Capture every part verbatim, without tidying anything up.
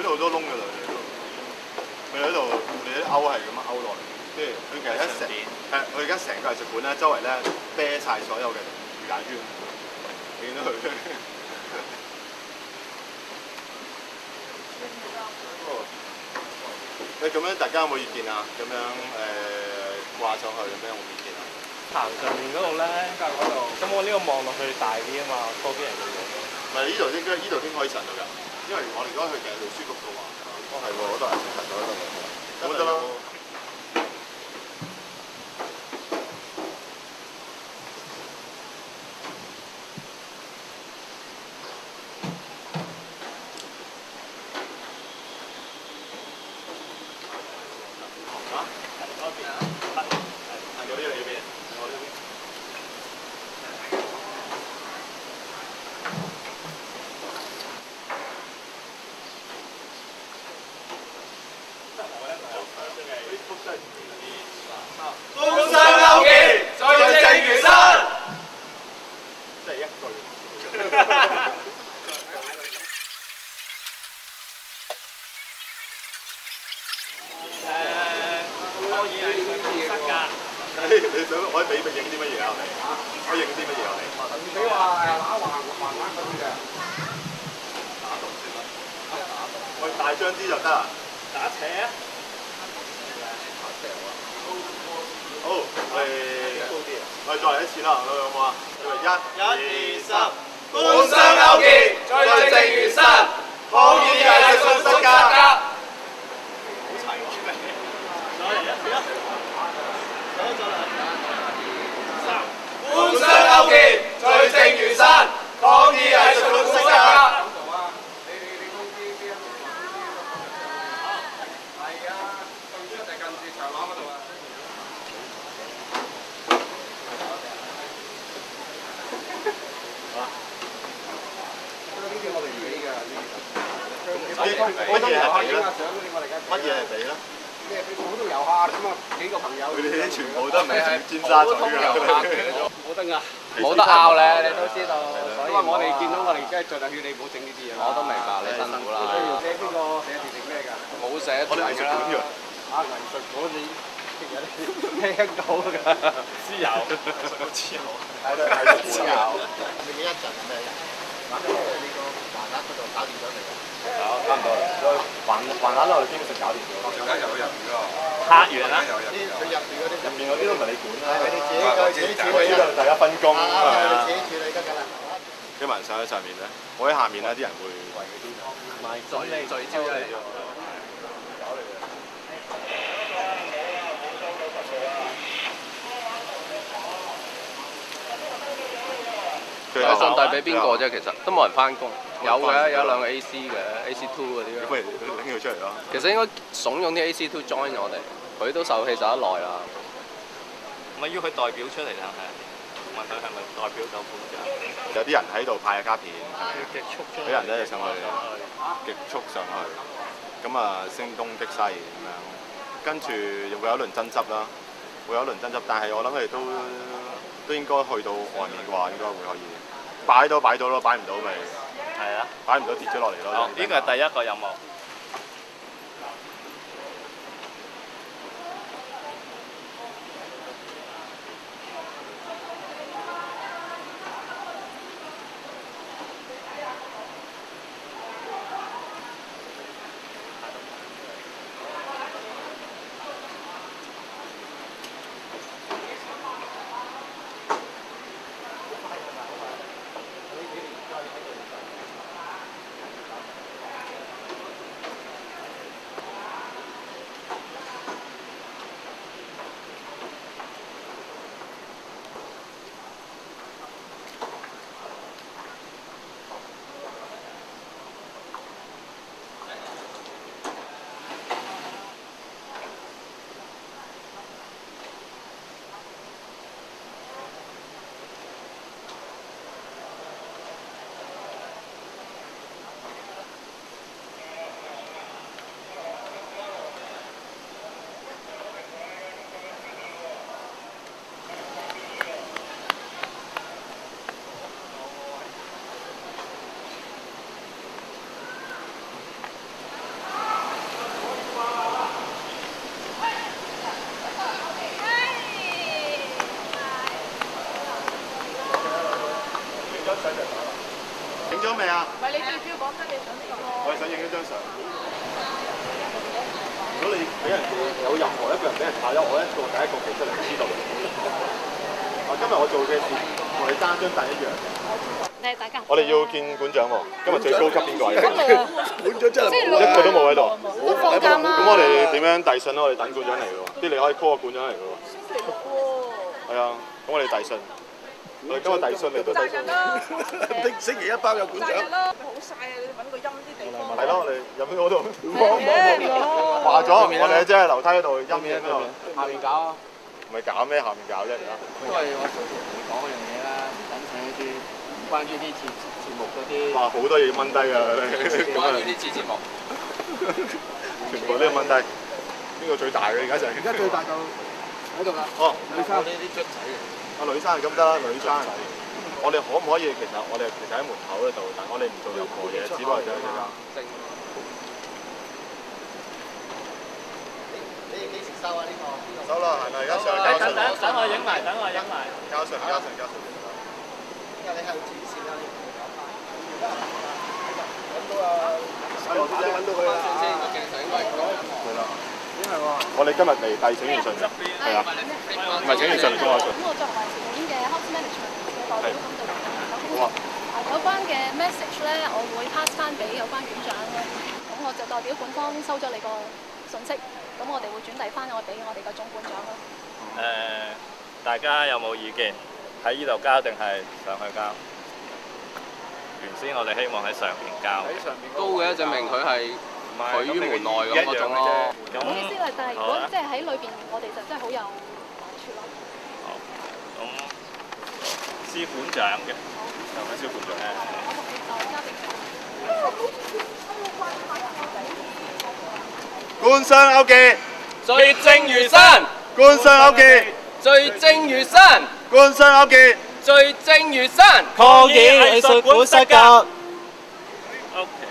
嗰度好多窿㗎啦，佢喺度，你啲勾係咁樣勾落嚟，即係佢其實一成係佢而家成個藝術館咧，周圍咧啤晒所有嘅魚蛋圈，你見到佢。你咁樣大家有冇意見啊？咁樣誒掛上去咁樣有冇意見啊？ 行上面嗰度咧，隔嗰度，咁我呢個望落去大啲啊嘛，多啲人會用。 唔係呢度應該呢度先可以上到㗎，因為我哋如果去嘅路書局嘅話，哦係喎，嗰度係實咗喺度，咁得啦。 工商勾結，最正如山。 即係一句。 誒，當然係想得㗎。 你你想可以俾俾影啲乜嘢啊？我哋可以影啲乜嘢啊？我哋你話誒打橫橫橫嗰啲嘅， 我哋大張啲就得啊！ 打斜啊！ 好，我哋我哋再嚟一次啦，好唔好啊？一、二、三， 工商勾結，最正如山，抗議藝術失格。 好齊喎！再嚟一次啦！再再嚟。三。 工商勾結，最正如山，抗議藝術失格。 乜嘢係俾咧？乜嘢係俾咧？ 咩？佢普通遊客咁啊，幾個朋友。 佢哋啲全部都唔係尖沙咀㗎。 冇得㗎， 冇得拗咧，你都知道。 因為我哋見到我哋而家盡量勸你唔好整呢啲嘢。 我都明白你辛苦啦。 寫邊個寫字定咩㗎？ 冇寫我哋藝術館㗎。 啊，藝術館你聽到㗎。 私有，藝術館私有。 係啦，藝術私有。 你幾一陣係咩？玩緊即係你個橫額嗰度搞掂咗未啊？ 搞差唔多啦，橫橫額咧我哋基本上搞掂咗。 而家有入邊㗎。 客源啦。 啲佢入邊嗰啲入邊嗰啲都唔係你管啦。 係你自己個自己處理知道大家分工。 啊，你自己處理得㗎啦。 幾萬上喺上面咧，我喺下面咧，啲人會圍嗰啲唔係聚聚焦嚟。你信遞俾邊個啫？其實都冇人翻工。有嘅，有兩個 A C 嘅 A C Two 嗰啲咯。 不如拎佢出嚟咯。 其實應該慫恿啲 A C Two join 我哋，佢都受氣受得耐啦。 咪要佢代表出嚟啦，係啊？問佢係咪代表到本長？ 有啲人喺度派下卡片，係咪？ 極速將俾人咧上去極速上去，咁啊聲東擊西咁樣，跟住又會有一輪爭執啦，會有一輪爭執，但係我諗佢哋都都應該去到外面嘅話，應該會可以擺到擺到咯，擺唔到咪係啊， 擺唔到跌咗落嚟咯。 哦，呢個係第一個任務。 張相就打啦。影咗未啊？ 唔係你最主要講翻你想呢個咯。 我係想影一張相。如果你俾人有任何一個人俾人炒咗，我一個第一個企出嚟知道。啊，今日我做嘅事同你爭張凳一樣。 誒，大家。 我哋要見館長喎，今日最高級邊個啊？ 館長真係一個都冇喺度。 都放監啦。 咁我哋點樣遞信咧？我哋等館長嚟嘅喎，啲你可以 call 個館長嚟嘅喎。 星期六喎。 係啊，咁我哋遞信。我哋今日遞信嚟都遞信。 星期一包有館長。 好曬啊！你揾個陰啲地方。 係咯，我哋入去嗰度。話咗，我哋即係樓梯嗰度陰影嗰度。 下面搞啊！ 唔係搞咩？下面搞啫而家。 都係我上次同你講嗰樣嘢啦，等請一啲關於啲節節目嗰啲。 哇！好多嘢要掹低㗎。 關於啲節節目， 全部都要掹低。邊個最大嘅而家就係？ 而家最大就喺度啦。 哦， 女生呢啲卒仔嘅。 阿女生係咁得啦，女生。我哋可唔可以其實我哋其實喺門口嗰度等，我哋唔做任何嘢，只不過就係而家。 你幾時收啊？呢個？ 收啦，係咪而家上交信？ 等等等我影埋，等我影埋。 交信，交信，交信。 因為你係要指線啊，你揾到啊！細路仔揾到佢啦！ 先個鏡頭應該係啦。因為我哋今日嚟遞請願信嘅，係啊，唔係請願信嚟公開信。 咁我作為前年嘅 House Management 嘅代表，咁就咁好啊。 啊，有關嘅 message 咧，我會 pass 翻俾有關院長咯。咁我就代表館方收咗你個信息，咁我哋會轉遞翻我俾我哋個總館長咯。 誒，大家有冇意見？喺呢度交定係上去交？原先我哋希望喺上邊交。 高嘅證明佢係佢於門內咁嗰種咯。 唔好意思啦，但係如果即係喺裏邊，我哋就真係好有難處咯。 好，咁司館長嘅，有冇司館長咧？ 官商勾結， 最正如山， 官商勾結， 最正如山， 官商勾結， 最正如山。 抗議藝術館失格。O K。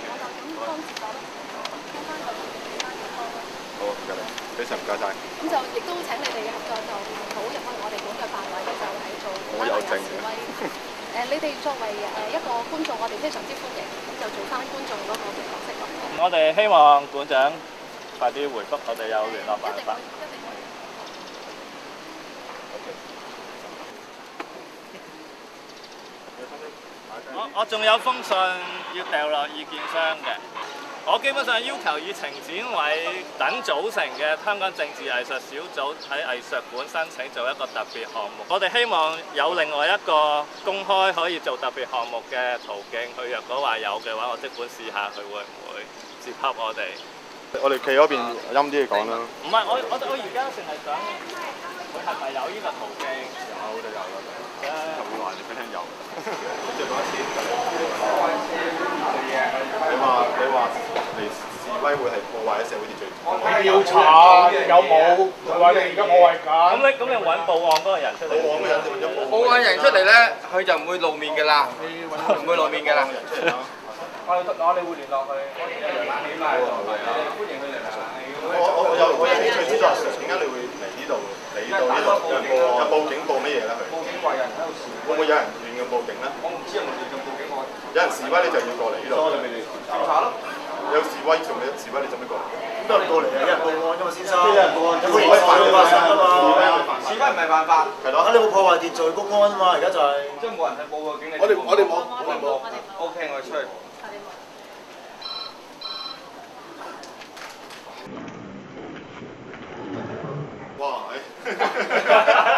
好，唔該你，非常唔該晒。 咁就亦都請你哋嘅合作，就討入去我哋館嘅範圍咧，就係做好有正示威。誒，你哋作為誒一個觀眾，我哋非常之歡迎，咁就做翻觀眾嗰個嘅角色咯。 我哋希望館長快啲回覆我哋有聯絡辦法。我我仲有封信要掉落意見箱嘅。我基本上要求以程展偉等組成嘅香港政治藝術小組喺藝術館申請做一個特別項目。我哋希望有另外一個公開可以做特別項目嘅途徑。佢若果話有嘅話，我即管試下佢會唔會接洽我哋。 我哋企嗰邊陰啲嘢講啦。 唔係，我我我而家淨係想佢係咪有呢個途徑？ 有就有啦，就會話你俾聽有。即係嗰一次，你話你話嚟示威會係破壞社會秩序。 調查有冇？就話你而家破壞緊。 咁你咁你揾報案嗰個人出嚟。 報案嗰人就揾咗報報案人出嚟咧，佢就唔會露面㗎啦，唔會露面㗎啦。 我哋我哋會聯絡佢，歡迎佢嚟啦。 我我我有我有興趣知道點解你會嚟呢度？嚟呢度呢度有人報有報警報乜嘢咧？佢報警話有人喺度示威。 會唔會有人亂咁報警咧？ 我唔知有冇亂咁報警我。 有人示威你就要過嚟呢度。 調查咯。 有示威做咩？示威你做咩過嚟？ 咁都係過嚟啊！有人報案㗎嘛，先生。有人報案，有示威犯法㗎嘛？ 示威唔係犯法。 係咯。 啊！你冇破壞秩序公安啊嘛，而家就係。 即係冇人係報個警，你。 我哋我哋冇，我哋冇。 O K，我哋出去。 哇！